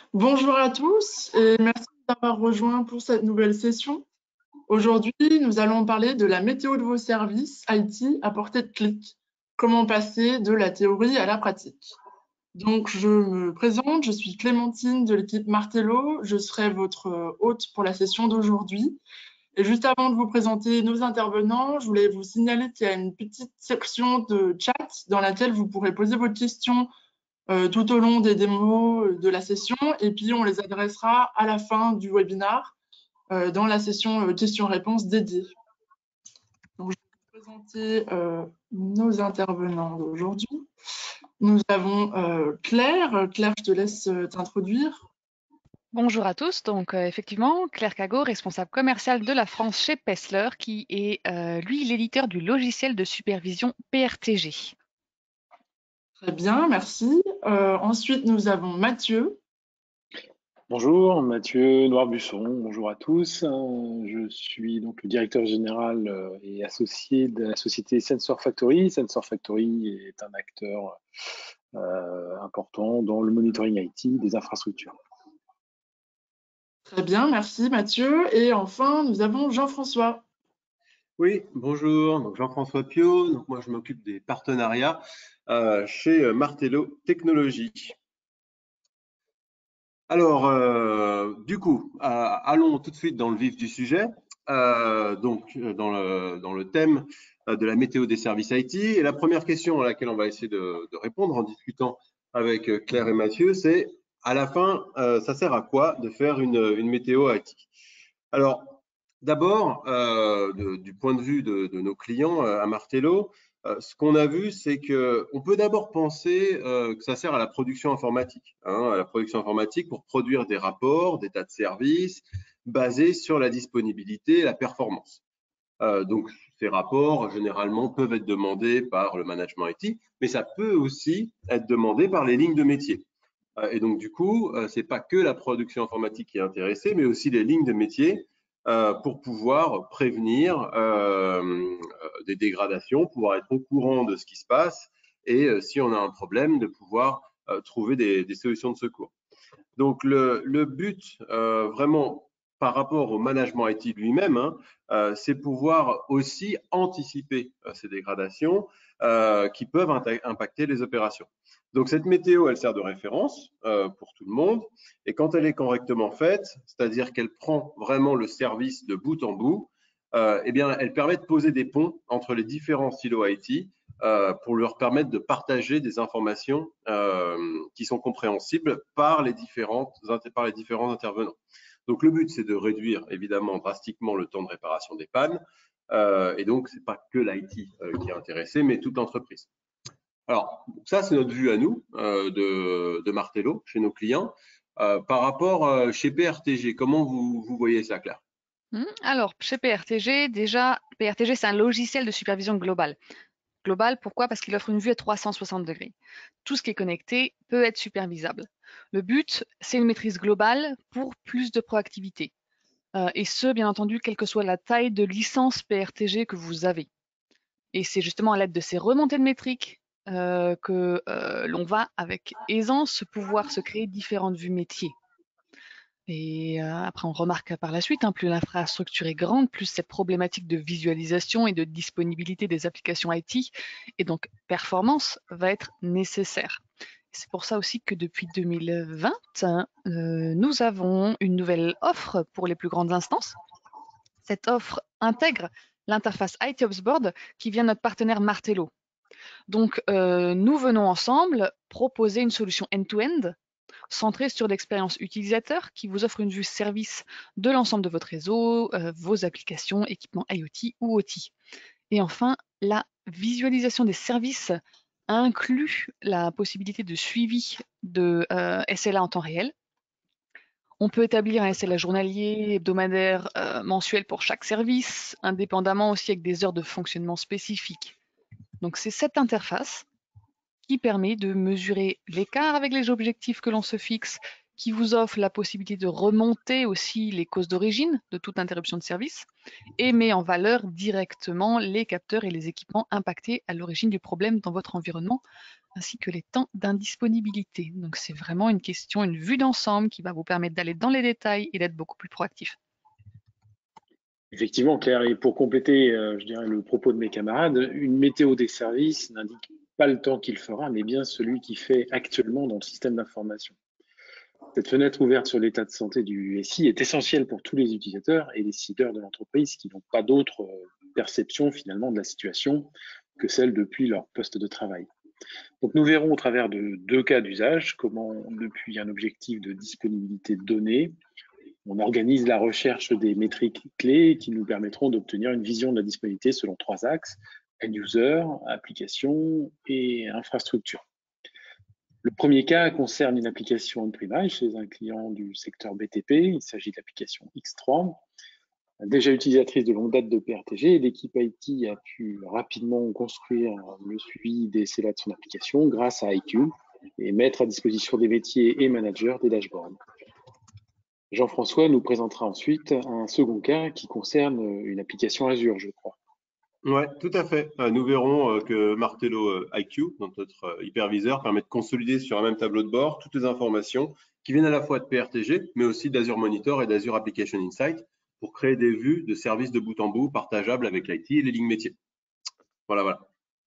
Bonjour à tous et merci d'avoir rejoint pour cette nouvelle session. Aujourd'hui, nous allons parler de la météo de vos services IT à portée de clic. Comment passer de la théorie à la pratique. Donc, je me présente, je suis Clémentine de l'équipe Martello. Je serai votre hôte pour la session d'aujourd'hui. Et juste avant de vous présenter nos intervenants, je voulais vous signaler qu'il y a une petite section de chat dans laquelle vous pourrez poser vos questions tout au long des démos de la session, et puis on les adressera à la fin du webinaire dans la session questions-réponses dédiée. Donc, je vais vous présenter nos intervenants d'aujourd'hui. Nous avons Claire. Claire, je te laisse t'introduire. Bonjour à tous, donc effectivement, Claire Cagot, responsable commerciale de la France chez Pessler, qui est lui l'éditeur du logiciel de supervision PRTG. Très bien, merci. Ensuite, nous avons Mathieu. Bonjour, Mathieu Noir-Busson, bonjour à tous. Je suis donc le directeur général et associé de la société Sensor Factory. Sensor Factory est un acteur important dans le monitoring IT des infrastructures. Très bien, merci Mathieu. Et enfin, nous avons Jean-François. Oui, bonjour, donc Jean-François Piot, donc moi je m'occupe des partenariats chez Martello Technologies. Alors, du coup, allons tout de suite dans le vif du sujet, dans le thème de la météo des services IT. Et la première question à laquelle on va essayer de répondre en discutant avec Claire et Mathieu, c'est à la fin, ça sert à quoi de faire une météo IT? Alors, d'abord, du point de vue de nos clients à Martello, ce qu'on a vu, c'est qu'on peut d'abord penser que ça sert à la production informatique, à la production informatique pour produire des rapports, des tas de services basés sur la disponibilité et la performance. Donc, ces rapports, généralement, peuvent être demandés par le management IT, mais ça peut aussi être demandé par les lignes de métier. Et donc, du coup, ce n'est pas que la production informatique qui est intéressée, mais aussi les lignes de métier pour pouvoir prévenir des dégradations, pouvoir être au courant de ce qui se passe et si on a un problème, de pouvoir trouver des solutions de secours. Donc, le but vraiment par rapport au management IT lui-même, c'est pouvoir aussi anticiper ces dégradations qui peuvent impacter les opérations. Donc, cette météo, elle sert de référence pour tout le monde. Et quand elle est correctement faite, c'est-à-dire qu'elle prend vraiment le service de bout en bout, eh bien, elle permet de poser des ponts entre les différents silos IT pour leur permettre de partager des informations qui sont compréhensibles par les différents intervenants. Donc, le but, c'est de réduire évidemment drastiquement le temps de réparation des pannes. Et donc, ce n'est pas que l'IT qui est intéressé, mais toute l'entreprise. Alors, ça, c'est notre vue à nous de Martello, chez nos clients. Par rapport chez PRTG, comment vous voyez ça, Claire? Alors, chez PRTG, déjà, PRTG, c'est un logiciel de supervision globale. Global, pourquoi? Parce qu'il offre une vue à 360 degrés. Tout ce qui est connecté peut être supervisable. Le but, c'est une maîtrise globale pour plus de proactivité. Et ce, bien entendu, quelle que soit la taille de licence PRTG que vous avez. Et c'est justement à l'aide de ces remontées de métriques que l'on va avec aisance pouvoir se créer différentes vues métiers. Et après, on remarque par la suite, plus l'infrastructure est grande, plus cette problématique de visualisation et de disponibilité des applications IT et donc performance va être nécessaire. C'est pour ça aussi que depuis 2020, nous avons une nouvelle offre pour les plus grandes instances. Cette offre intègre l'interface IT Board qui vient de notre partenaire Martello. Donc, nous venons ensemble proposer une solution end-to-end centrée sur l'expérience utilisateur qui vous offre une vue service de l'ensemble de votre réseau, vos applications, équipements IoT ou OT. Et enfin, la visualisation des services inclut la possibilité de suivi de SLA en temps réel. On peut établir un SLA journalier, hebdomadaire, mensuel pour chaque service, indépendamment aussi avec des heures de fonctionnement spécifiques. Donc c'est cette interface qui permet de mesurer l'écart avec les objectifs que l'on se fixe, qui vous offre la possibilité de remonter aussi les causes d'origine de toute interruption de service et met en valeur directement les capteurs et les équipements impactés à l'origine du problème dans votre environnement, ainsi que les temps d'indisponibilité. Donc c'est vraiment une question, une vue d'ensemble qui va vous permettre d'aller dans les détails et d'être beaucoup plus proactif. Effectivement, Claire, et pour compléter, je dirais, le propos de mes camarades, une météo des services n'indique pas le temps qu'il fera, mais bien celui qu'il fait actuellement dans le système d'information. Cette fenêtre ouverte sur l'état de santé du SI est essentielle pour tous les utilisateurs et les décideurs de l'entreprise qui n'ont pas d'autre perception finalement de la situation que celle depuis leur poste de travail. Donc nous verrons au travers de 2 cas d'usage comment, depuis un objectif de disponibilité de données, on organise la recherche des métriques clés qui nous permettront d'obtenir une vision de la disponibilité selon 3 axes, end-user, application et infrastructure. Le premier cas concerne une application on-premise chez un client du secteur BTP. Il s'agit de l'application X3. Déjà utilisatrice de longue date de PRTG, l'équipe IT a pu rapidement construire le suivi des CELA de son application grâce à IQ et mettre à disposition des métiers et managers des dashboards. Jean-François nous présentera ensuite un second cas qui concerne une application Azure, je crois. Oui, tout à fait. Nous verrons que Martello IQ, notre hyperviseur, permet de consolider sur un même tableau de bord toutes les informations qui viennent à la fois de PRTG, mais aussi d'Azure Monitor et d'Azure Application Insight pour créer des vues de services de bout en bout partageables avec l'IT et les lignes métiers. Voilà.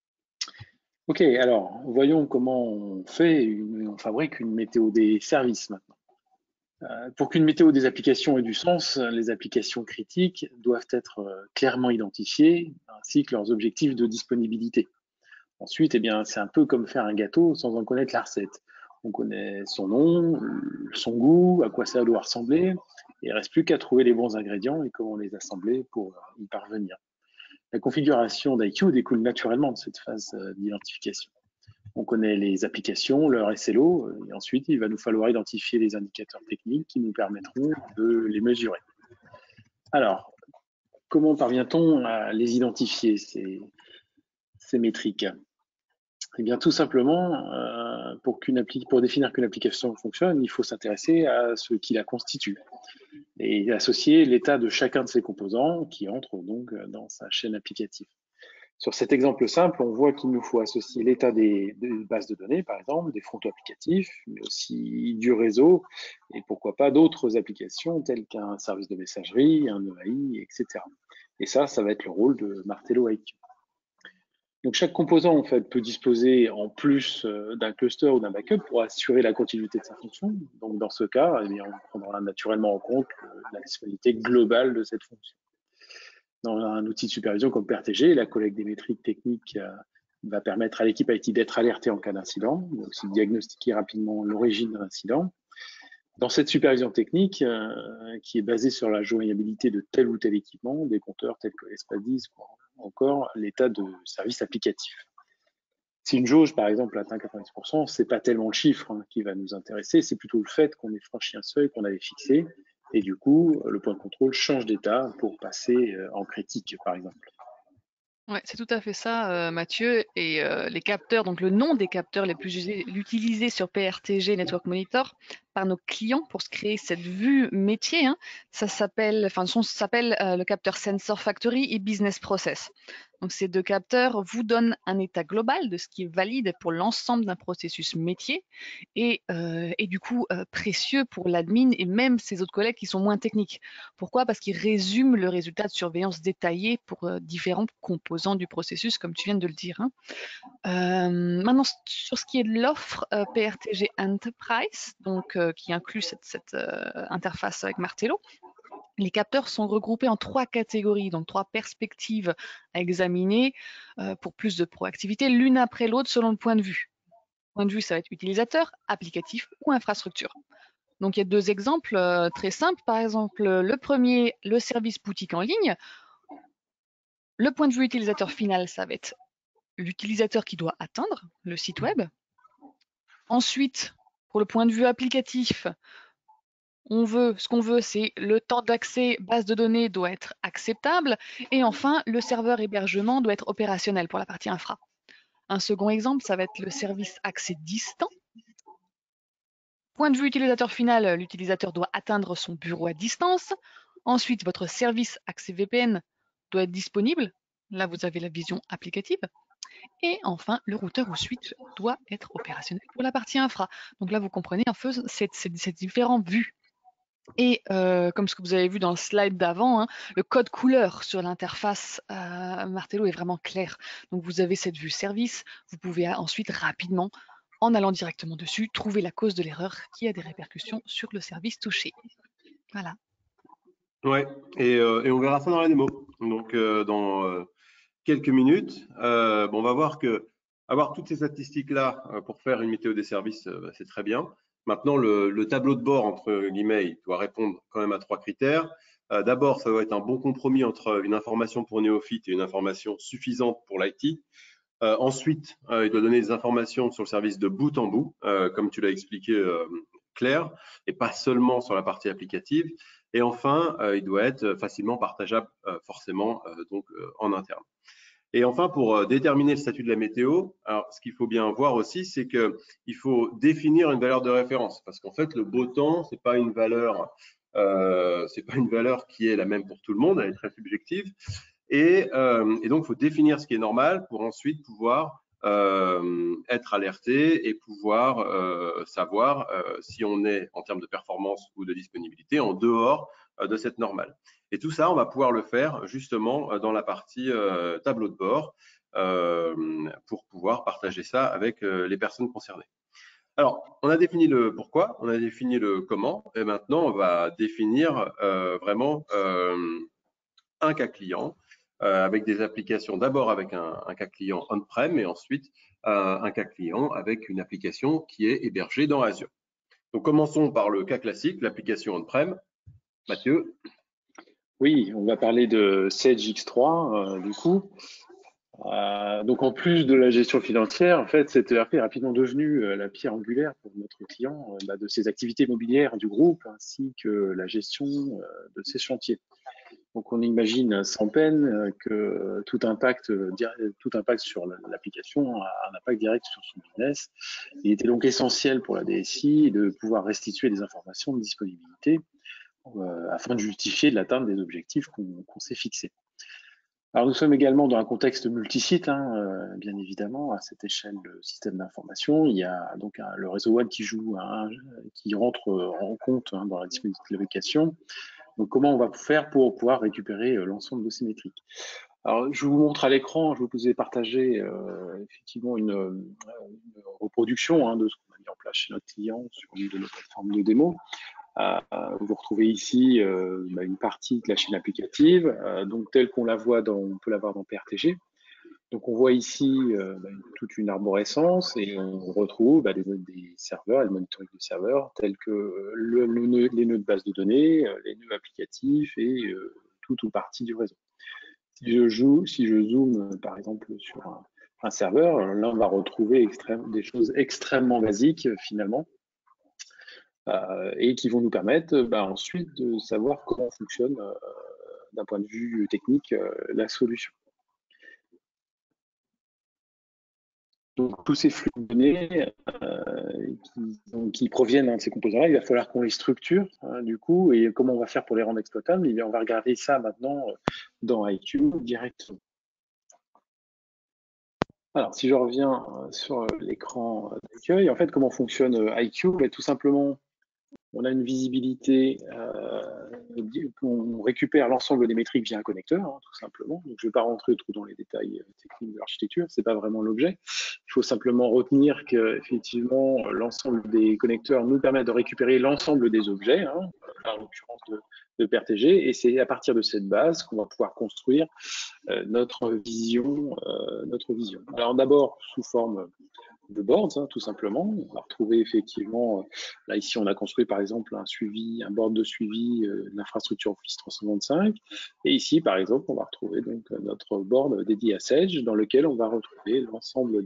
Ok, alors voyons comment on fabrique une météo des services maintenant. Pour qu'une météo des applications ait du sens, les applications critiques doivent être clairement identifiées, ainsi que leurs objectifs de disponibilité. Ensuite, c'est un peu comme faire un gâteau sans en connaître la recette. On connaît son nom, son goût, à quoi ça doit ressembler, et il ne reste plus qu'à trouver les bons ingrédients et comment les assembler pour y parvenir. La configuration d'IQ découle naturellement de cette phase d'identification. On connaît les applications, leur SLO, et ensuite il va nous falloir identifier les indicateurs techniques qui nous permettront de les mesurer. Alors, comment parvient-on à les identifier, ces métriques ? Eh bien, tout simplement, pour définir qu'une application fonctionne, il faut s'intéresser à ce qui la constitue et associer l'état de chacun de ses composants qui entrent donc dans sa chaîne applicative. Sur cet exemple simple, on voit qu'il nous faut associer l'état des bases de données, par exemple, des frontaux applicatifs, mais aussi du réseau, et pourquoi pas d'autres applications telles qu'un service de messagerie, un EAI, etc. Et ça va être le rôle de Martello IQ. Donc chaque composant en fait peut disposer en plus d'un cluster ou d'un backup pour assurer la continuité de sa fonction. Donc dans ce cas, on prendra naturellement en compte la disponibilité globale de cette fonction. Dans un outil de supervision comme PRTG, la collecte des métriques techniques va permettre à l'équipe IT d'être alertée en cas d'incident, mais aussi de diagnostiquer rapidement l'origine de l'incident. Dans cette supervision technique, qui est basée sur la joignabilité de tel ou tel équipement, des compteurs tels que l'ESPA10 ou encore l'état de service applicatif. Si une jauge, par exemple, atteint 90%, ce n'est pas tellement le chiffre qui va nous intéresser, c'est plutôt le fait qu'on ait franchi un seuil qu'on avait fixé, et du coup, le point de contrôle change d'état pour passer en critique, par exemple. Ouais, c'est tout à fait ça, Mathieu. Et les capteurs, donc le nom des capteurs les plus utilisés sur PRTG Network Monitor par nos clients pour se créer cette vue métier, ça s'appelle le capteur Sensor Factory et Business Process. Donc ces 2 capteurs vous donnent un état global de ce qui est valide pour l'ensemble d'un processus métier et du coup précieux pour l'admin et même ses autres collègues qui sont moins techniques. Pourquoi ? Parce qu'ils résument le résultat de surveillance détaillé pour différents composants du processus, comme tu viens de le dire. Maintenant, sur ce qui est de l'offre PRTG Enterprise, donc qui inclut cette interface avec Martello, les capteurs sont regroupés en 3 catégories, donc 3 perspectives à examiner pour plus de proactivité, l'une après l'autre selon le point de vue. Point de vue, ça va être utilisateur, applicatif ou infrastructure. Donc, il y a 2 exemples très simples. Par exemple, le premier, le service boutique en ligne. Le point de vue utilisateur final, ça va être l'utilisateur qui doit atteindre le site web. Ensuite, pour le point de vue applicatif, ce qu'on veut, c'est le temps d'accès base de données doit être acceptable. Et enfin, le serveur hébergement doit être opérationnel pour la partie infra. Un second exemple, ça va être le service accès distant. Point de vue utilisateur final, l'utilisateur doit atteindre son bureau à distance. Ensuite, votre service accès VPN doit être disponible. Là, vous avez la vision applicative. Et enfin, le routeur ou switch doit être opérationnel pour la partie infra. Donc là, vous comprenez un peu ces différentes vues. Et comme ce que vous avez vu dans le slide d'avant, hein, le code couleur sur l'interface Martello est vraiment clair. Donc vous avez cette vue service. Vous pouvez ensuite rapidement, en allant directement dessus, trouver la cause de l'erreur qui a des répercussions sur le service touché. Voilà. Ouais, et on verra ça dans la démo. Donc, dans quelques minutes, on va voir que avoir toutes ces statistiques-là pour faire une météo des services, c'est très bien. Maintenant, le tableau de bord, entre guillemets, il doit répondre quand même à 3 critères. D'abord, ça doit être un bon compromis entre une information pour néophyte et une information suffisante pour l'IT. Ensuite, il doit donner des informations sur le service de bout en bout, comme tu l'as expliqué, Claire, et pas seulement sur la partie applicative. Et enfin, il doit être facilement partageable, forcément, donc en interne. Et enfin, pour déterminer le statut de la météo, alors, ce qu'il faut bien voir aussi, c'est qu'il faut définir une valeur de référence, parce qu'en fait, le beau temps, c'est pas une valeur qui est la même pour tout le monde, elle est très subjective. Et donc, il faut définir ce qui est normal pour ensuite pouvoir être alerté et pouvoir savoir si on est en termes de performance ou de disponibilité en dehors de cette normale. Et tout ça, on va pouvoir le faire justement dans la partie tableau de bord pour pouvoir partager ça avec les personnes concernées. Alors, on a défini le pourquoi, on a défini le comment, et maintenant, on va définir vraiment un cas client avec des applications, d'abord avec un cas client on-prem et ensuite un cas client avec une application qui est hébergée dans Azure. Donc, commençons par le cas classique, l'application on-prem. Mathieu. Oui, on va parler de Sage X3 du coup. Donc en plus de la gestion financière, en fait, cette ERP est rapidement devenue la pierre angulaire pour notre client de ses activités immobilières du groupe ainsi que la gestion de ses chantiers. Donc on imagine sans peine que tout impact sur l'application a un impact direct sur son business. Il était donc essentiel pour la DSI de pouvoir restituer des informations de disponibilité afin de justifier l'atteinte des objectifs qu'on s'est fixés. Alors nous sommes également dans un contexte multisite, bien évidemment, à cette échelle de système d'information. Il y a donc le réseau web qui rentre en compte dans la disponibilité de l'application. Donc comment on va faire pour pouvoir récupérer l'ensemble de ces métriques? Alors je vous montre à l'écran, je vous ai partagé effectivement une reproduction de ce qu'on a mis en place chez notre client sur une de nos plateformes de démo. Vous retrouvez ici une partie de la chaîne applicative, donc telle qu'on la voit on peut la voir dans PRTG. Donc on voit ici toute une arborescence et on retrouve des serveurs et le monitoring de serveurs tels que les nœuds de base de données, les nœuds applicatifs et toute ou partie du réseau. Si je zoome par exemple sur un serveur, là on va retrouver des choses extrêmement basiques finalement. Et qui vont nous permettre ensuite de savoir comment fonctionne d'un point de vue technique la solution. Donc tous ces flux de données qui proviennent de ces composants-là, il va falloir qu'on les structure du coup, et comment on va faire pour les rendre exploitables? On va regarder ça maintenant dans IQ directement. Alors si je reviens sur l'écran d'accueil, en fait comment fonctionne IQ? Tout simplement, on a une visibilité, on récupère l'ensemble des métriques via un connecteur, tout simplement. Donc, je ne vais pas rentrer trop dans les détails techniques de l'architecture, ce n'est pas vraiment l'objet. Il faut simplement retenir qu'effectivement, l'ensemble des connecteurs nous permettent de récupérer l'ensemble des objets, en l'occurrence de PRTG, et c'est à partir de cette base qu'on va pouvoir construire notre vision. Alors d'abord, sous forme de boards, tout simplement. On va retrouver effectivement, là ici on a construit par exemple un board de suivi de l'infrastructure Office 325, et ici par exemple on va retrouver donc notre board dédié à Sage dans lequel on va retrouver l'ensemble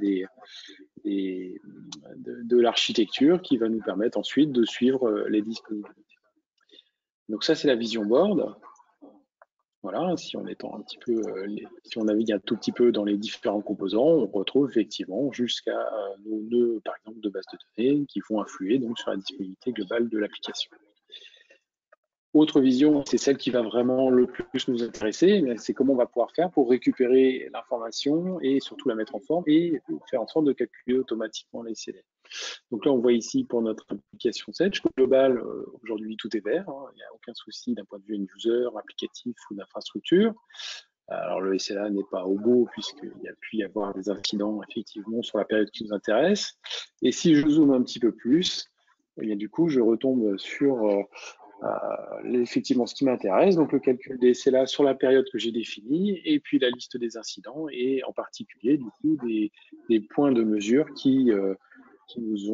de l'architecture qui va nous permettre ensuite de suivre les disponibilités. Donc ça c'est la vision board. Voilà, si on étend un petit peu, si on navigue un tout petit peu dans les différents composants, on retrouve effectivement jusqu'à nos nœuds, par exemple, de base de données qui vont influer donc sur la disponibilité globale de l'application. Autre vision, c'est celle qui va vraiment le plus nous intéresser, c'est comment on va pouvoir faire pour récupérer l'information et surtout la mettre en forme et faire en sorte de calculer automatiquement les CD. Donc là, on voit ici pour notre application Sedge global, aujourd'hui tout est vert, hein, il n'y a aucun souci d'un point de vue end-user, applicatif ou d'infrastructure. Alors le SLA n'est pas au bout puisqu'il y a pu y avoir des incidents effectivement sur la période qui nous intéresse. Et si je zoome un petit peu plus, eh bien, du coup, je retombe sur effectivement ce qui m'intéresse, donc le calcul des SLA sur la période que j'ai définie, et puis la liste des incidents, et en particulier du coup des points de mesure qui nous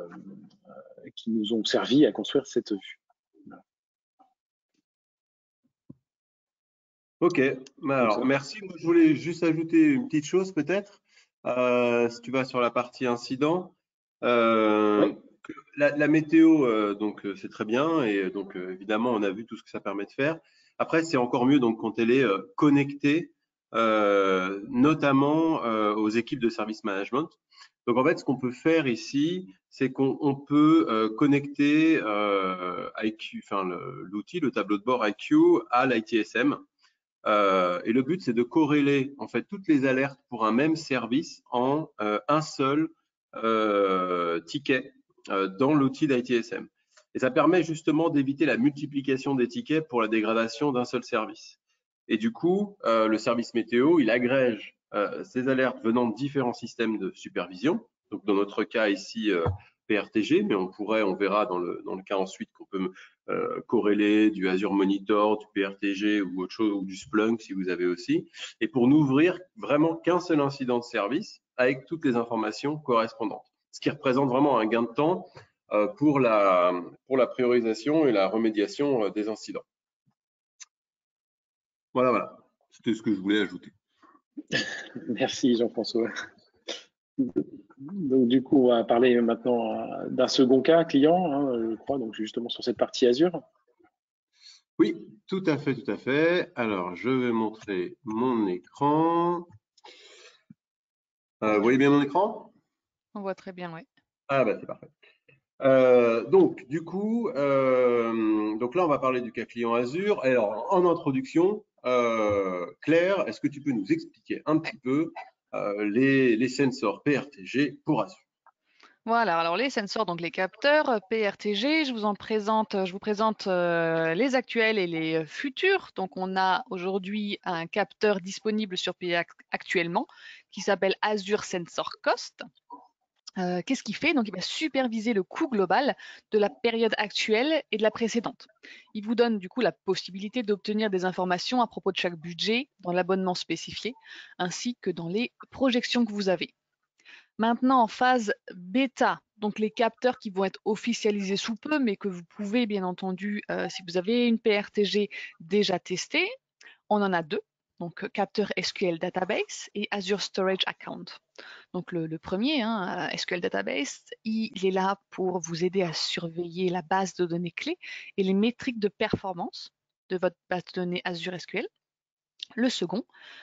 ont servi à construire cette vue. Ok, alors merci. Moi, je voulais juste ajouter une petite chose peut-être. Si tu vas sur la partie incident, Oui. la météo, donc c'est très bien et donc évidemment on a vu tout ce que ça permet de faire. Après, c'est encore mieux donc quand elle est connectée, notamment aux équipes de service management. Donc en fait, ce qu'on peut faire ici, c'est qu'on peut connecter IQ, enfin l'outil, le tableau de bord IQ à l'ITSM. Et le but, c'est de corréler en fait toutes les alertes pour un même service en un seul ticket dans l'outil d'ITSM. Et ça permet justement d'éviter la multiplication des tickets pour la dégradation d'un seul service. Et du coup, le service météo, il agrège ces alertes venant de différents systèmes de supervision. Donc, dans notre cas ici, PRTG, mais on verra dans le cas ensuite qu'on peut corréler du Azure Monitor, du PRTG ou autre chose, ou du Splunk si vous avez aussi, et pour n'ouvrir vraiment qu'un seul incident de service avec toutes les informations correspondantes. Ce qui représente vraiment un gain de temps pour la priorisation et la remédiation des incidents. Voilà. C'était ce que je voulais ajouter. Merci Jean-François. Donc du coup, on va parler maintenant d'un second cas client, hein, je crois, donc justement sur cette partie Azure. Oui, tout à fait. Alors, je vais montrer mon écran. Vous voyez bien mon écran? On voit très bien, oui. Ah bah c'est parfait. Donc du coup, donc là on va parler du cas client Azure. Alors en introduction, Claire, est-ce que tu peux nous expliquer un petit peu les sensors PRTG pour Azure? Voilà, alors les sensors, donc les capteurs PRTG, je vous présente les actuels et les futurs. Donc on a aujourd'hui un capteur disponible sur PA actuellement qui s'appelle Azure Sensor Cost. Qu'est-ce qu'il fait? Donc, il va superviser le coût global de la période actuelle et de la précédente. Il vous donne du coup la possibilité d'obtenir des informations à propos de chaque budget dans l'abonnement spécifié, ainsi que dans les projections que vous avez. Maintenant, en phase bêta, donc les capteurs qui vont être officialisés sous peu, mais que vous pouvez bien entendu, si vous avez une PRTG déjà testée, on en a deux. Donc, capteur SQL Database et Azure Storage Account. Donc, le premier, SQL Database, il est là pour vous aider à surveiller la base de données clés et les métriques de performance de votre base de données Azure SQL. Le second,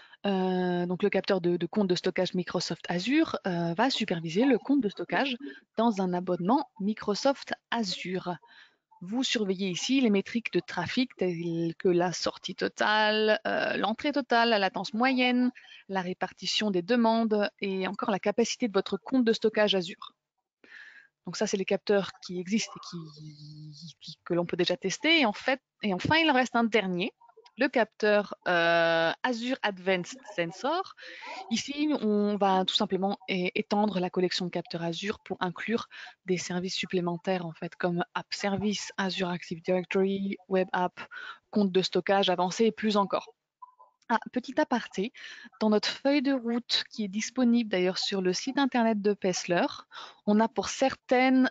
donc le capteur de compte de stockage Microsoft Azure, va superviser le compte de stockage dans un abonnement Microsoft Azure. Vous surveillez ici les métriques de trafic telles que la sortie totale, l'entrée totale, la latence moyenne, la répartition des demandes et encore la capacité de votre compte de stockage Azure. Donc ça, c'est les capteurs qui existent et que l'on peut déjà tester. Et enfin, il en reste un dernier, le capteur Azure Advanced Sensor. Ici, on va tout simplement étendre la collection de capteurs Azure pour inclure des services supplémentaires en fait, comme App Service, Azure Active Directory, Web App, compte de stockage avancé et plus encore. Petit aparté, dans notre feuille de route qui est disponible d'ailleurs sur le site internet de Pessler, on a pour certains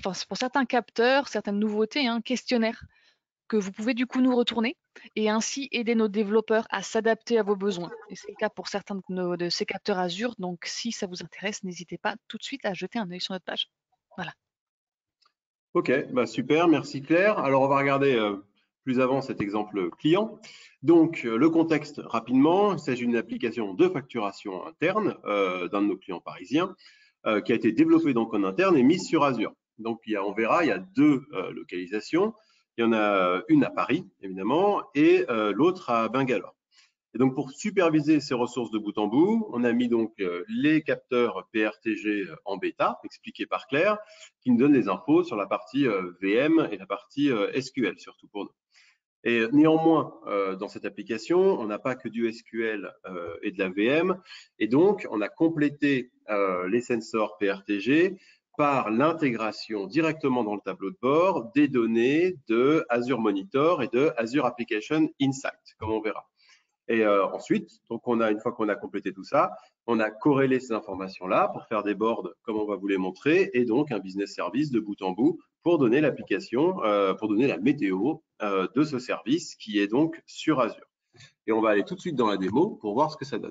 capteurs, certaines nouveautés, un questionnaire que vous pouvez du coup nous retourner et ainsi aider nos développeurs à s'adapter à vos besoins. Et c'est le cas pour certains de ces capteurs Azure, donc si ça vous intéresse, n'hésitez pas tout de suite à jeter un œil sur notre page. Voilà. Ok, bah super, merci Claire. Alors on va regarder plus avant cet exemple client. Donc, le contexte rapidement, il s'agit d'une application de facturation interne d'un de nos clients parisiens qui a été développée donc en interne et mise sur Azure. Donc, on verra, il y a deux localisations. Il y en a une à Paris, évidemment, et l'autre à Bangalore. Et donc, pour superviser ces ressources de bout en bout, on a mis donc les capteurs PRTG en bêta, expliqués par Claire, qui nous donnent des infos sur la partie VM et la partie SQL, surtout pour nous. Et néanmoins, dans cette application, on n'a pas que du SQL et de la VM. Et donc, on a complété les sensors PRTG par l'intégration directement dans le tableau de bord des données de Azure Monitor et de Azure Application Insight, comme on verra. Et ensuite, donc une fois qu'on a complété tout ça, on a corrélé ces informations-là pour faire des boards comme on va vous les montrer, et donc un business service de bout en bout pour donner l'application, pour donner la météo de ce service qui est donc sur Azure. Et on va aller tout de suite dans la démo pour voir ce que ça donne.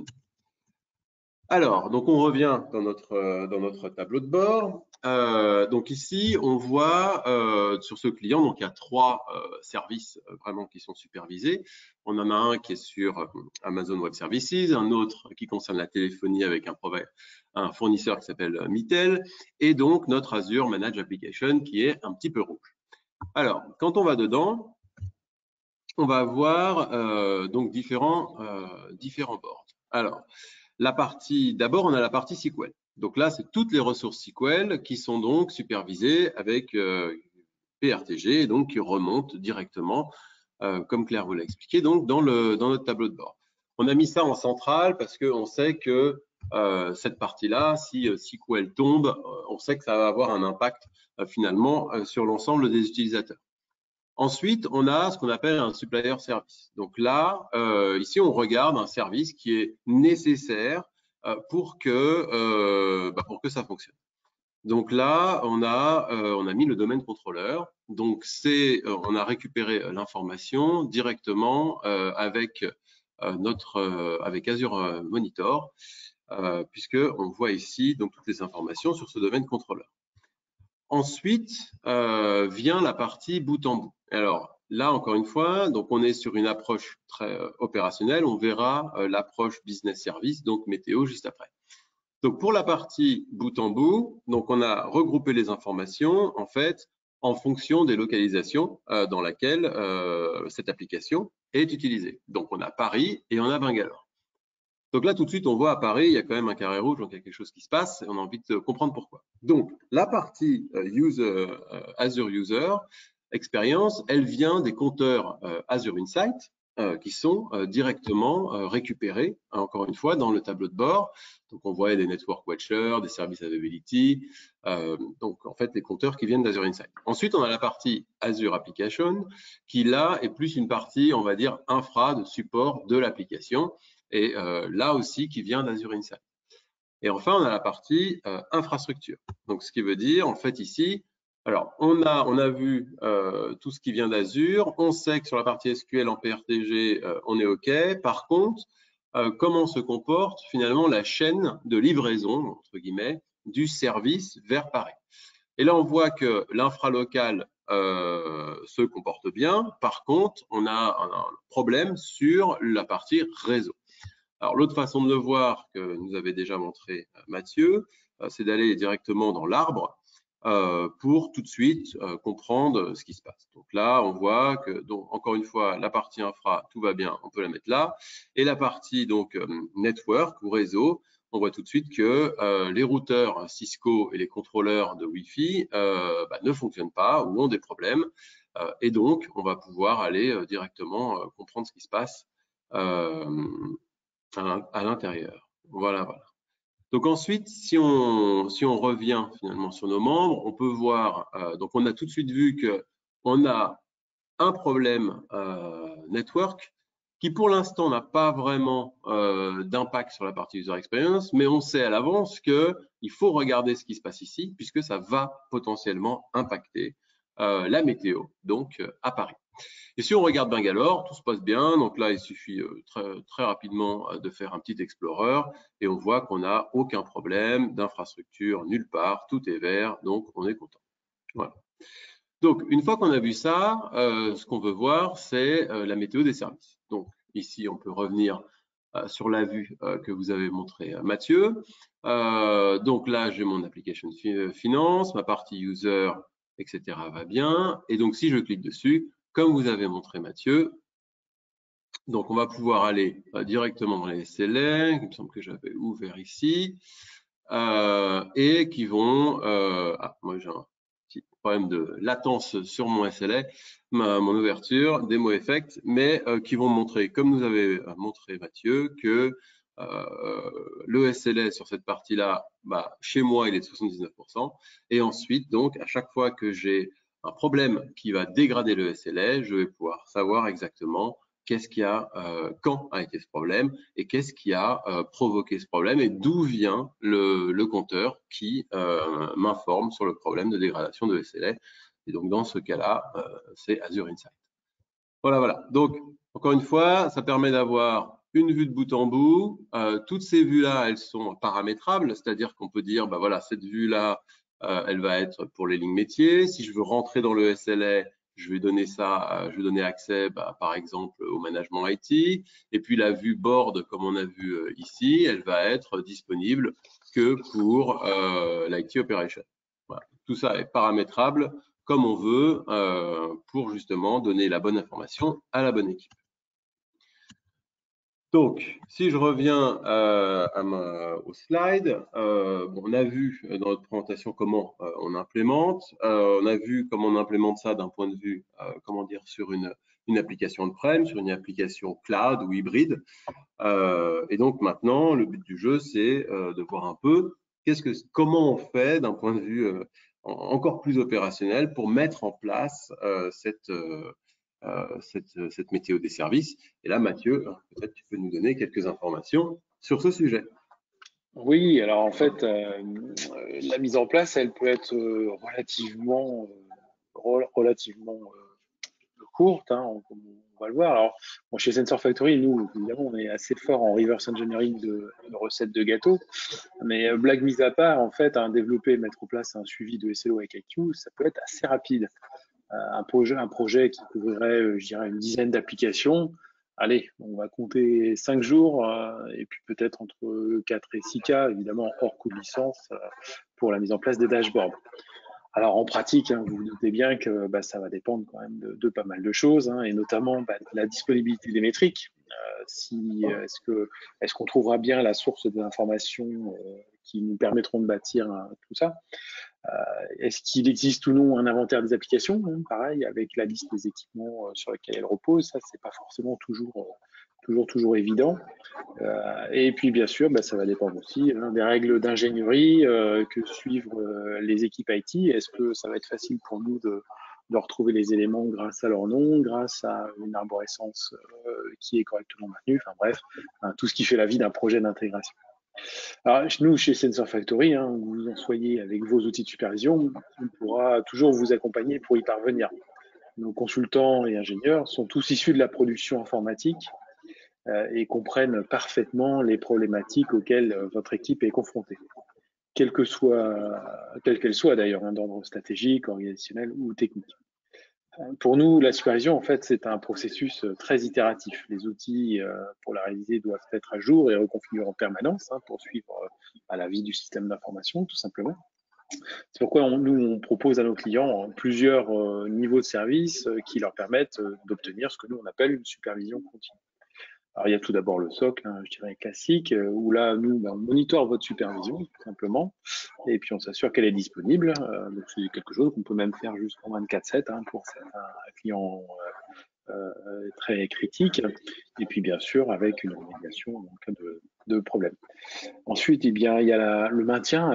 Alors, donc on revient dans notre tableau de bord. Donc ici, on voit sur ce client, donc il y a trois services vraiment qui sont supervisés. On en a un qui est sur Amazon Web Services, un autre qui concerne la téléphonie avec un fournisseur qui s'appelle Mitel, et donc notre Azure Managed Application qui est un petit peu rouge. Alors, quand on va dedans, on va avoir donc différents boards. Alors, d'abord, on a la partie SQL. Donc là, c'est toutes les ressources SQL qui sont donc supervisées avec PRTG, et donc qui remontent directement, comme Claire vous l'a expliqué, donc dans notre tableau de bord. On a mis ça en centrale parce qu'on sait que cette partie-là, si SQL tombe, on sait que ça va avoir un impact finalement sur l'ensemble des utilisateurs. Ensuite, on a ce qu'on appelle un supplier service. Donc là, ici, on regarde un service qui est nécessaire pour que ça fonctionne. Donc là, on a mis le domaine contrôleur. Donc on a récupéré l'information directement avec Azure Monitor, puisque on voit ici donc toutes les informations sur ce domaine contrôleur. Ensuite vient la partie bout en bout. Alors là, encore une fois, donc on est sur une approche très opérationnelle. On verra l'approche business service, donc météo juste après. Donc pour la partie bout en bout, donc on a regroupé les informations en fait en fonction des localisations dans laquelle cette application est utilisée. Donc on a Paris et on a Bangalore. Donc là, tout de suite, on voit à Paris, il y a quand même un carré rouge, donc il y a quelque chose qui se passe et on a envie de comprendre pourquoi. Donc, la partie Azure User Experience, elle vient des compteurs Azure Insight qui sont directement récupérés, encore une fois, dans le tableau de bord. Donc, on voit des Network Watcher, des Service Availability, donc en fait, les compteurs qui viennent d'Azure Insight. Ensuite, on a la partie Azure Application qui, là, est plus une partie, on va dire, infra de support de l'application. Et là aussi qui vient d'Azure Insight. Et enfin, on a la partie infrastructure. Donc, ce qui veut dire, en fait, ici, alors, on a vu tout ce qui vient d'Azure. On sait que sur la partie SQL en PRTG, on est OK. Par contre, comment se comporte finalement la chaîne de livraison, entre guillemets, du service vers Paris. Et là, on voit que l'infralocal se comporte bien. Par contre, on a un problème sur la partie réseau. Alors, l'autre façon de le voir que nous avait déjà montré Mathieu, c'est d'aller directement dans l'arbre pour tout de suite comprendre ce qui se passe. Donc là, on voit que, donc, encore une fois, la partie infra, tout va bien, on peut la mettre là. Et la partie donc network ou réseau, on voit tout de suite que les routeurs Cisco et les contrôleurs de Wi-Fi ne fonctionnent pas ou ont des problèmes. Et donc, on va pouvoir aller directement comprendre ce qui se passe à l'intérieur. Voilà. Donc ensuite, si on revient finalement sur nos membres, on peut voir, donc on a tout de suite vu qu'on a un problème network qui pour l'instant n'a pas vraiment d'impact sur la partie user experience, mais on sait à l'avance qu'il faut regarder ce qui se passe ici puisque ça va potentiellement impacter la météo, donc à Paris. Et si on regarde Bangalore, tout se passe bien. Donc là, il suffit très rapidement de faire un petit explorer et on voit qu'on n'a aucun problème d'infrastructure nulle part. Tout est vert, donc on est content. Voilà. Donc, une fois qu'on a vu ça, ce qu'on veut voir, c'est la météo des services. Donc, ici, on peut revenir sur la vue que vous avez montré Mathieu. Donc là, j'ai mon application finance, ma partie user, etc. va bien. Et donc, si je clique dessus, comme vous avez montré Mathieu, donc on va pouvoir aller directement dans les SLA, il me semble que j'avais ouvert ici, et qui vont… moi j'ai un petit problème de latence sur mon SLA, mon ouverture, démo effect, mais qui vont montrer, comme nous avait montré Mathieu, que le SLA sur cette partie-là, chez moi, il est de 79%. Et ensuite, donc, à chaque fois que j'ai un problème qui va dégrader le SLA, je vais pouvoir savoir exactement qu'est-ce qui a, quand a été ce problème et qu'est-ce qui a provoqué ce problème et d'où vient le compteur qui m'informe sur le problème de dégradation de SLA. Et donc, dans ce cas-là, c'est Azure Insight. Voilà. Donc, encore une fois, ça permet d'avoir une vue de bout en bout. Toutes ces vues-là, elles sont paramétrables, c'est-à-dire qu'on peut dire, voilà, cette vue-là, elle va être pour les lignes métiers. Si je veux rentrer dans le SLA, je vais donner ça, je vais donner accès, par exemple, au management IT. Et puis la vue board, comme on a vu ici, elle va être disponible que pour l'IT operation. Voilà. Tout ça est paramétrable comme on veut pour justement donner la bonne information à la bonne équipe. Donc, si je reviens au slide, on a vu dans notre présentation comment on implémente. On a vu comment on implémente ça d'un point de vue, comment dire, sur une application on-prem, sur une application cloud ou hybride. Et donc maintenant, le but du jeu, c'est de voir un peu comment on fait d'un point de vue encore plus opérationnel pour mettre en place cette météo des services. Et là, Mathieu, peut-être tu peux nous donner quelques informations sur ce sujet. Oui, alors en fait, la mise en place, elle peut être relativement courte, hein, on va le voir. Alors, chez Sensor Factory, nous, évidemment, on est assez fort en reverse engineering de recettes de gâteaux. Mais blague mise à part, en fait, développer et mettre en place un suivi de SLO avec IQ, ça peut être assez rapide. Un projet qui couvrirait, je dirais, une dizaine d'applications. Allez, on va compter 5 jours et puis peut-être entre 4 et 6 cas, évidemment hors coût de licence, pour la mise en place des dashboards. Alors en pratique, vous vous doutez bien que ça va dépendre quand même de pas mal de choses, et notamment de la disponibilité des métriques. Est-ce qu'on trouvera bien la source d'informations qui nous permettront de bâtir tout ça? Est-ce qu'il existe ou non un inventaire des applications? Pareil, avec la liste des équipements sur lesquels elles reposent, ça c'est pas forcément toujours évident. Et puis bien sûr, ça va dépendre aussi des règles d'ingénierie que suivent les équipes IT. Est-ce que ça va être facile pour nous de retrouver les éléments grâce à leur nom, grâce à une arborescence qui est correctement maintenue, enfin bref, tout ce qui fait la vie d'un projet d'intégration. Alors, nous, chez Sensor Factory, où vous en soyez avec vos outils de supervision, on pourra toujours vous accompagner pour y parvenir. Nos consultants et ingénieurs sont tous issus de la production informatique et comprennent parfaitement les problématiques auxquelles votre équipe est confrontée, quelle qu'elle soit d'ailleurs, d'ordre stratégique, organisationnel ou technique. Pour nous, la supervision, en fait, c'est un processus très itératif. Les outils pour la réaliser doivent être à jour et reconfigurés en permanence pour suivre la vie du système d'information, tout simplement. C'est pourquoi on propose à nos clients plusieurs niveaux de service qui leur permettent d'obtenir ce que nous, on appelle une supervision continue. Alors, il y a tout d'abord le socle, je dirais classique, où là, nous, on monitore votre supervision, tout simplement, et puis on s'assure qu'elle est disponible. Donc, c'est quelque chose qu'on peut même faire jusqu'en 24/7 pour certains clients très critiques, et puis bien sûr, avec une remédiation en cas de problème. Ensuite, il y a le maintien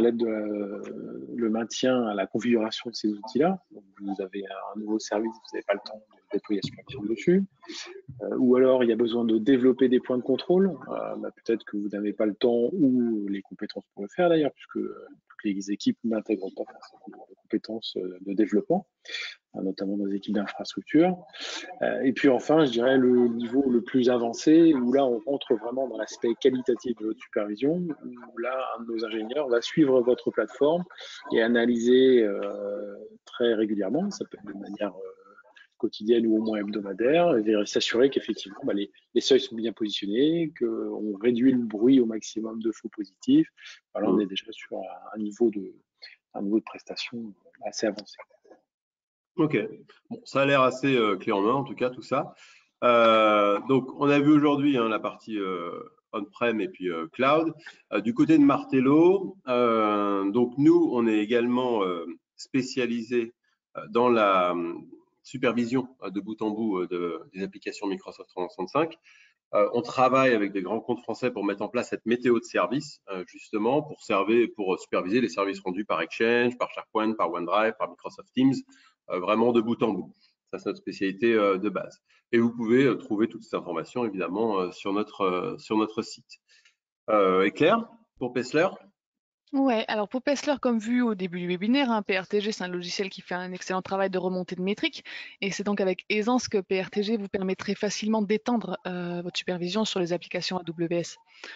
à la configuration de ces outils-là. Donc, vous avez un nouveau service, vous n'avez pas le temps déployer la supervision dessus. Ou alors il y a besoin de développer des points de contrôle. Peut-être que vous n'avez pas le temps ou les compétences pour le faire d'ailleurs, puisque toutes les équipes n'intègrent pas forcément les compétences de développement, notamment dans les équipes d'infrastructure. Et puis enfin, je dirais le niveau le plus avancé, où là on rentre vraiment dans l'aspect qualitatif de votre supervision, où là un de nos ingénieurs va suivre votre plateforme et analyser très régulièrement, ça peut être de manière quotidienne ou au moins hebdomadaire, et s'assurer qu'effectivement les seuils sont bien positionnés, qu'on réduit le bruit au maximum de faux positifs. Alors on est déjà sur un niveau de prestation assez avancé. Ok, bon, ça a l'air assez clé en main en tout cas tout ça. Donc on a vu aujourd'hui la partie on-prem et puis cloud. Du côté de Martello, donc nous on est également spécialisé dans la supervision de bout en bout des applications Microsoft 365. On travaille avec des grands comptes français pour mettre en place cette météo de service, justement pour superviser les services rendus par Exchange, par SharePoint, par OneDrive, par Microsoft Teams, vraiment de bout en bout. Ça, c'est notre spécialité de base. Et vous pouvez trouver toutes ces informations, évidemment, sur notre site. Et Claire, pour Pessler? Ouais, alors pour Pessler, comme vu au début du webinaire, PRTG, c'est un logiciel qui fait un excellent travail de remontée de métriques. Et c'est donc avec aisance que PRTG vous permettrait facilement d'étendre votre supervision sur les applications AWS.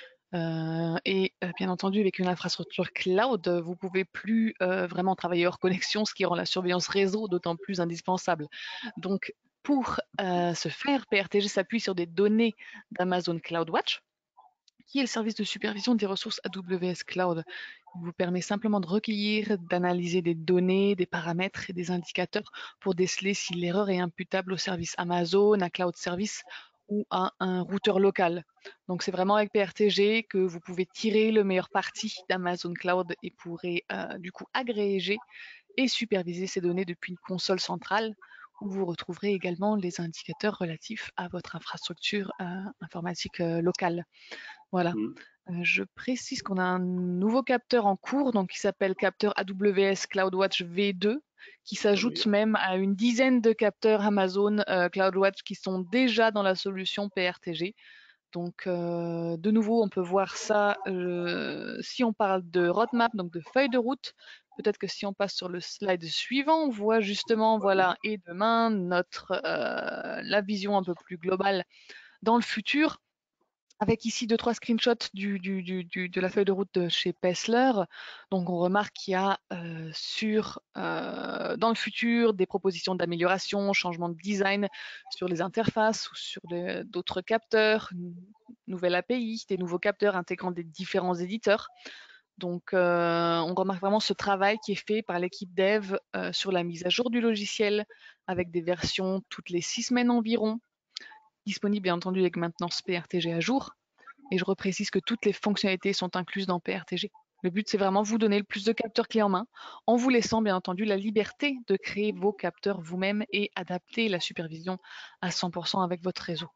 Bien entendu, avec une infrastructure cloud, vous pouvez plus vraiment travailler hors connexion, ce qui rend la surveillance réseau d'autant plus indispensable. Donc, pour ce faire, PRTG s'appuie sur des données d'Amazon CloudWatch, qui est le service de supervision des ressources AWS Cloud. Il vous permet simplement de recueillir, d'analyser des données, des paramètres et des indicateurs pour déceler si l'erreur est imputable au service Amazon, à Cloud Service ou à un routeur local. Donc c'est vraiment avec PRTG que vous pouvez tirer le meilleur parti d'Amazon Cloud et pourrez du coup agréger et superviser ces données depuis une console centrale où vous retrouverez également les indicateurs relatifs à votre infrastructure informatique locale. Voilà. Je précise qu'on a un nouveau capteur en cours, donc qui s'appelle capteur AWS CloudWatch V2, qui s'ajoute même à une dizaine de capteurs Amazon CloudWatch qui sont déjà dans la solution PRTG. Donc, de nouveau, on peut voir ça si on parle de roadmap, donc de feuille de route. Peut-être que si on passe sur le slide suivant, on voit justement, voilà, et demain, la vision un peu plus globale dans le futur, avec ici 2-3 screenshots de la feuille de route de chez Pessler. Donc on remarque qu'il y a dans le futur des propositions d'amélioration, changement de design sur les interfaces ou sur d'autres capteurs, une nouvelle API, des nouveaux capteurs intégrant des différents éditeurs. Donc on remarque vraiment ce travail qui est fait par l'équipe dev sur la mise à jour du logiciel avec des versions toutes les 6 semaines environ, disponible bien entendu avec maintenance PRTG à jour. Et je reprécise que toutes les fonctionnalités sont incluses dans PRTG. Le but, c'est vraiment vous donner le plus de capteurs clés en main, en vous laissant bien entendu la liberté de créer vos capteurs vous-même et adapter la supervision à 100% avec votre réseau.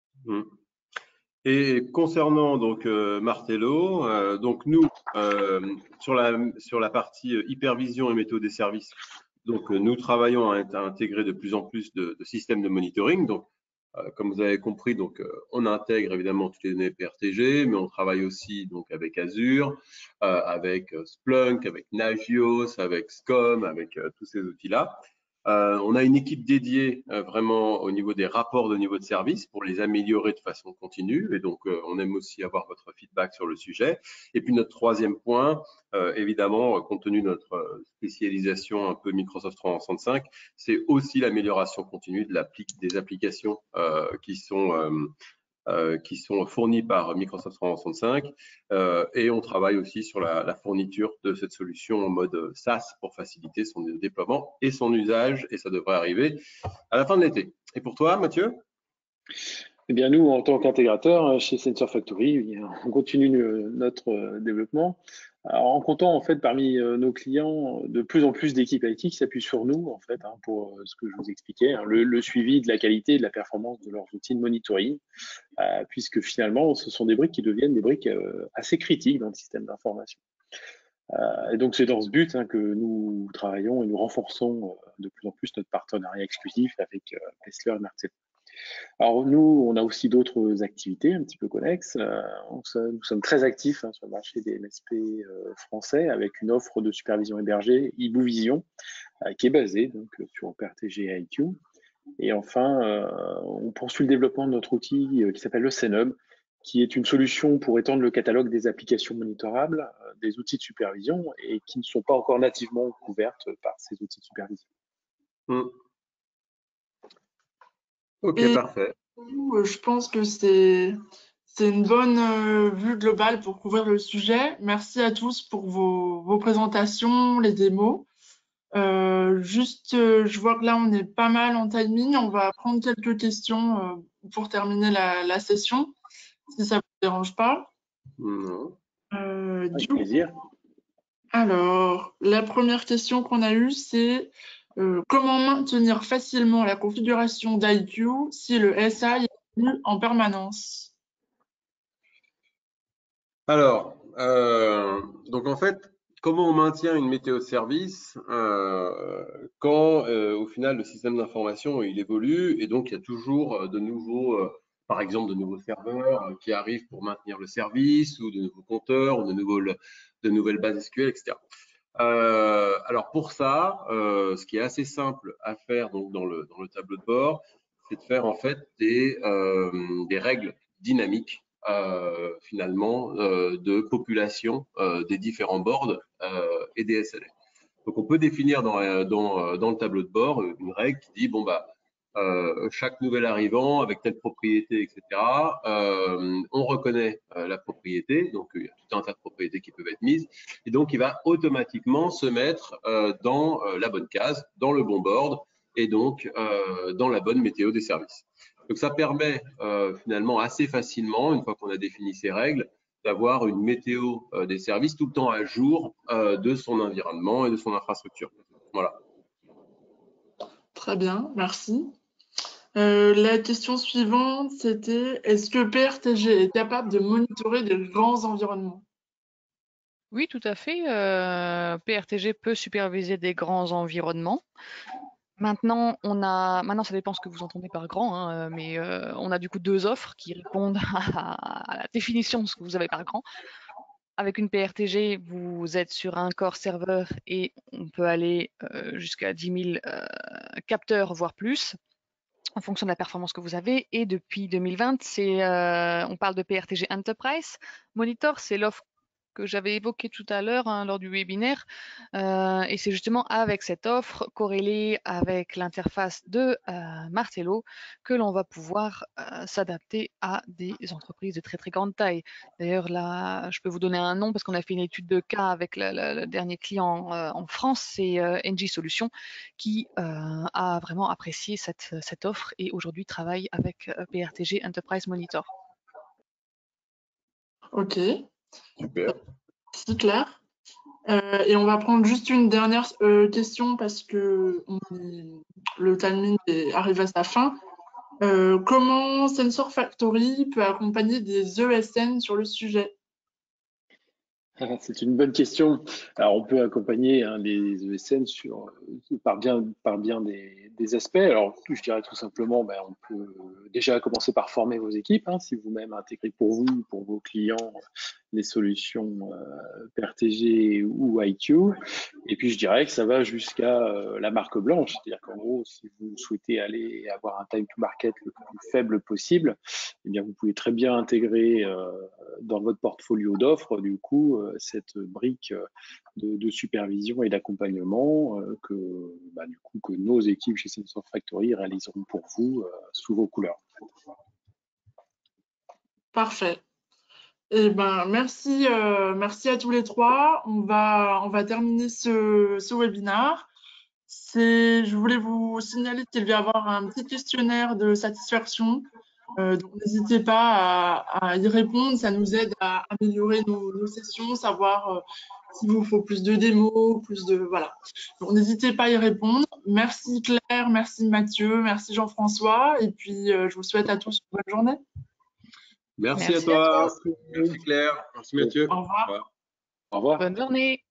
Et concernant donc Martello, donc nous sur la partie hypervision et météo des services, donc nous travaillons à intégrer de plus en plus de systèmes de monitoring. Donc comme vous avez compris, donc on intègre évidemment toutes les données PRTG, mais on travaille aussi donc avec Azure, avec Splunk, avec Nagios, avec SCOM, avec tous ces outils-là. On a une équipe dédiée vraiment au niveau des rapports de niveau de service pour les améliorer de façon continue. Et donc, on aime aussi avoir votre feedback sur le sujet. Et puis, notre troisième point, évidemment, compte tenu de notre spécialisation un peu Microsoft 365, c'est aussi l'amélioration continue des applications qui sont fournies par Microsoft 365 et on travaille aussi sur la fourniture de cette solution en mode SaaS pour faciliter son déploiement et son usage, et ça devrait arriver à la fin de l'été. Et pour toi, Mathieu? Eh bien, nous, en tant qu'intégrateur chez Sensor Factory, on continue notre développement. Alors, en comptant en fait parmi nos clients de plus en plus d'équipes IT qui s'appuient sur nous en fait pour ce que je vous expliquais, le suivi de la qualité et de la performance de leurs outils de monitoring, puisque finalement, ce sont des briques qui deviennent des briques assez critiques dans le système d'information. Et donc, c'est dans ce but que nous travaillons et nous renforçons de plus en plus notre partenariat exclusif avec Kessler et Martel. Alors, nous, on a aussi d'autres activités un petit peu connexes. Nous sommes très actifs sur le marché des MSP français avec une offre de supervision hébergée, Ibouvision, qui est basée donc, sur PRTG et IQ. Et enfin, on poursuit le développement de notre outil qui s'appelle le CNUB, qui est une solution pour étendre le catalogue des applications monitorables, des outils de supervision et qui ne sont pas encore nativement couvertes par ces outils de supervision. Ok, Et parfait. je pense que c'est une bonne vue globale pour couvrir le sujet. Merci à tous pour vos présentations, les démos. Je vois que là, on est pas mal en timing. On va prendre quelques questions pour terminer la session, si ça ne vous dérange pas. Non. Avec plaisir. Alors, la première question qu'on a eue, c'est comment maintenir facilement la configuration d'IQ si le SI est tenu en permanence? Alors, donc en fait, comment on maintient une météo de service quand au final le système d'information il évolue et donc il y a toujours de nouveaux, par exemple de nouveaux serveurs qui arrivent pour maintenir le service ou de nouveaux compteurs ou de nouvelles bases SQL, etc. Alors pour ça, ce qui est assez simple à faire donc dans le tableau de bord, c'est de faire en fait des règles dynamiques finalement de population des différents boards et des SLA. Donc on peut définir dans le tableau de bord une règle qui dit bon bah chaque nouvel arrivant avec telle propriété, etc. On reconnaît la propriété, donc il y a tout un tas de propriétés qui peuvent être mises, et donc il va automatiquement se mettre dans la bonne case, dans le bon board, et donc dans la bonne météo des services. Donc ça permet finalement assez facilement, une fois qu'on a défini ces règles, d'avoir une météo des services tout le temps à jour de son environnement et de son infrastructure. Voilà. Très bien, merci. La question suivante, c'était est-ce que PRTG est capable de monitorer des grands environnements? Oui, tout à fait. PRTG peut superviser des grands environnements. Maintenant, ça dépend ce que vous entendez par grand, mais on a du coup 2 offres qui répondent à la définition de ce que vous avez par grand. Avec une PRTG, vous êtes sur un core serveur et on peut aller jusqu'à 10 000 capteurs, voire plus, en fonction de la performance que vous avez. Et depuis 2020, on parle de PRTG Enterprise Monitor, c'est l'offre que j'avais évoquée tout à l'heure lors du webinaire. Et c'est justement avec cette offre corrélée avec l'interface de Martello que l'on va pouvoir s'adapter à des entreprises de très très grande taille. D'ailleurs, là, je peux vous donner un nom parce qu'on a fait une étude de cas avec le dernier client en France, c'est NG Solutions, qui a vraiment apprécié cette offre et aujourd'hui travaille avec PRTG Enterprise Monitor. Ok, Super. c'est clair. Et on va prendre juste une dernière question parce que le timing arrive à sa fin. Comment Sensor Factory peut accompagner des ESN sur le sujet? C'est une bonne question. Alors, on peut accompagner les ESN par bien des aspects. Alors, je dirais tout simplement, on peut déjà commencer par former vos équipes, si vous-même intégrez pour vous, pour vos clients, les solutions PRTG ou IQ. Et puis, je dirais que ça va jusqu'à la marque blanche. C'est-à-dire qu'en gros, si vous souhaitez aller avoir un time to market le plus faible possible, eh bien, vous pouvez très bien intégrer dans votre portfolio d'offres, du coup, cette brique de supervision et d'accompagnement que nos équipes chez Sensor Factory réaliseront pour vous sous vos couleurs. Parfait. Eh ben, merci à tous les trois. On va terminer ce webinaire. Je voulais vous signaler qu'il va y avoir un petit questionnaire de satisfaction. Donc, n'hésitez pas à y répondre. Ça nous aide à améliorer nos sessions, savoir s'il vous faut plus de démos, voilà. Donc, n'hésitez pas à y répondre. Merci Claire, merci Mathieu, merci Jean-François. Et puis, je vous souhaite à tous une bonne journée. Merci à toi. Merci Claire. Merci Mathieu. Au revoir. Au revoir. Bonne journée.